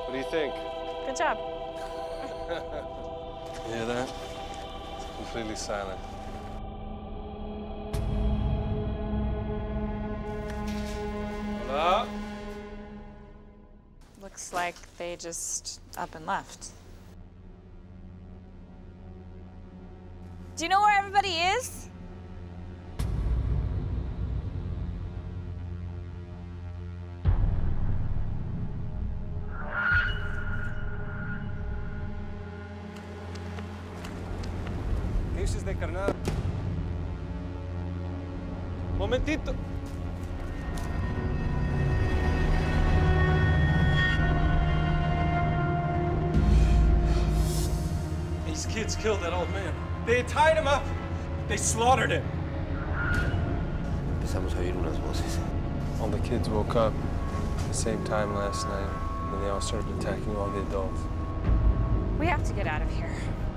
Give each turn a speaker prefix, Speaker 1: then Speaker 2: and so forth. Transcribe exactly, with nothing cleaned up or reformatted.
Speaker 1: What do you think?
Speaker 2: Good job.
Speaker 1: You hear that? It's completely silent. Hola?
Speaker 2: Looks like they just up and left. Do you know where everybody is?
Speaker 1: ¿Qué dices de carnal? Momentito. These kids killed that old man. They tied him up. They slaughtered him.
Speaker 3: Empezamos a oír unas voces.
Speaker 1: All the kids woke up at the same time last night, and they all started attacking all the adults.
Speaker 2: We have to get out of here.